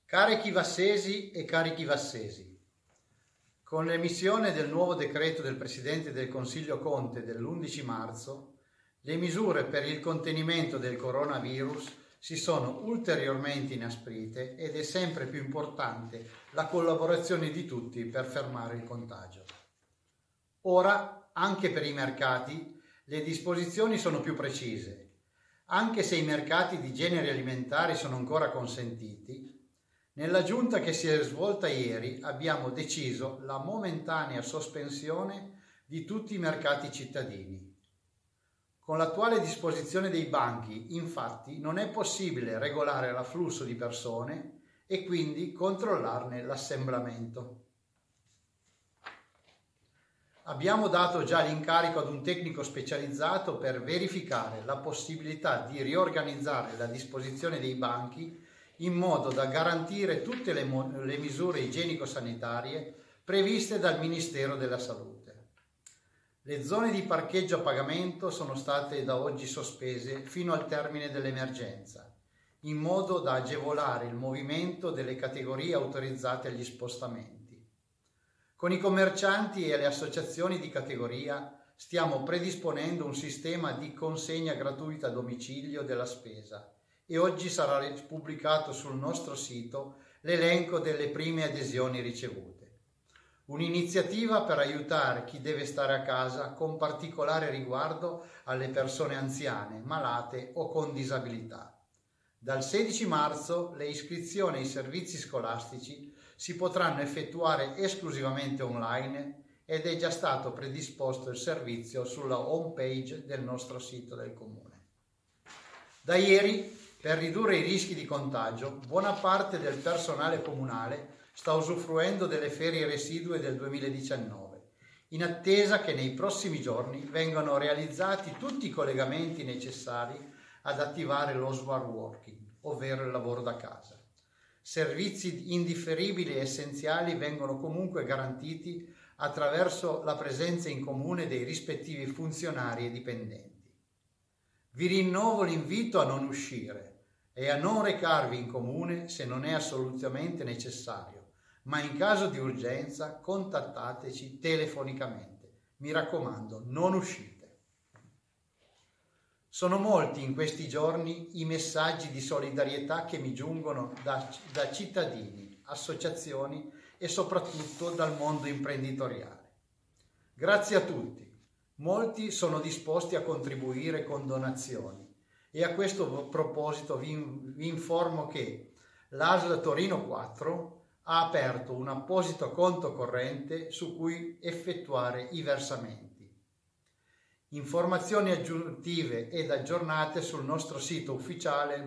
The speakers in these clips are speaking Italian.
Cari chivassesi e cari chivassesi, con l'emissione del nuovo decreto del Presidente del Consiglio Conte dell'11 marzo, le misure per il contenimento del coronavirus si sono ulteriormente inasprite ed è sempre più importante la collaborazione di tutti per fermare il contagio. Ora, anche per i mercati, le disposizioni sono più precise. Anche se i mercati di generi alimentari sono ancora consentiti, nella giunta che si è svolta ieri abbiamo deciso la momentanea sospensione di tutti i mercati cittadini. Con l'attuale disposizione dei banchi, infatti, non è possibile regolare l'afflusso di persone e quindi controllarne l'assemblamento. Abbiamo dato già l'incarico ad un tecnico specializzato per verificare la possibilità di riorganizzare la disposizione dei banchi in modo da garantire tutte le misure igienico-sanitarie previste dal Ministero della Salute. Le zone di parcheggio a pagamento sono state da oggi sospese fino al termine dell'emergenza, in modo da agevolare il movimento delle categorie autorizzate agli spostamenti. Con i commercianti e le associazioni di categoria stiamo predisponendo un sistema di consegna gratuita a domicilio della spesa e oggi sarà pubblicato sul nostro sito l'elenco delle prime adesioni ricevute. Un'iniziativa per aiutare chi deve stare a casa con particolare riguardo alle persone anziane, malate o con disabilità. Dal 16 marzo le iscrizioni ai servizi scolastici si potranno effettuare esclusivamente online ed è già stato predisposto il servizio sulla home page del nostro sito del Comune. Da ieri, per ridurre i rischi di contagio, buona parte del personale comunale sta usufruendo delle ferie residue del 2019, in attesa che nei prossimi giorni vengano realizzati tutti i collegamenti necessari ad attivare lo smart working, ovvero il lavoro da casa. Servizi indifferibili e essenziali vengono comunque garantiti attraverso la presenza in comune dei rispettivi funzionari e dipendenti. Vi rinnovo l'invito a non uscire e a non recarvi in comune se non è assolutamente necessario, ma in caso di urgenza contattateci telefonicamente. Mi raccomando, non uscite. Sono molti in questi giorni i messaggi di solidarietà che mi giungono da cittadini, associazioni e soprattutto dal mondo imprenditoriale. Grazie a tutti. Molti sono disposti a contribuire con donazioni e a questo proposito vi informo che l'ASL Torino 4 ha aperto un apposito conto corrente su cui effettuare i versamenti. Informazioni aggiuntive ed aggiornate sul nostro sito ufficiale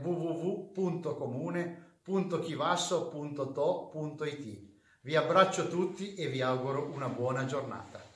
www.comune.chivasso.to.it. Vi abbraccio tutti e vi auguro una buona giornata.